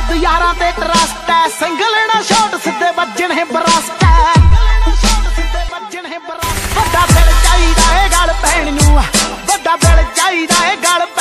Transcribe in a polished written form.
ਦਰਦ ਯਾਰਾਂ ਤੇ ਟਰਸਟ ਐ, ਸਿੰਗਲ ਨਾ ਸ਼ਾਟ ਸਿੱਧੇ ਵੱਜਣੇ ਬਰਸਟ ਐ। ਵੱਡਾ ਦਿਲ ਚਾਹੀਦਾ ਏ ਗੱਲ ਪੈਣ ਨੂੰ, ਵੱਡਾ ਦਿਲ ਚਾਹੀਦਾ ਏ ਗੱਲ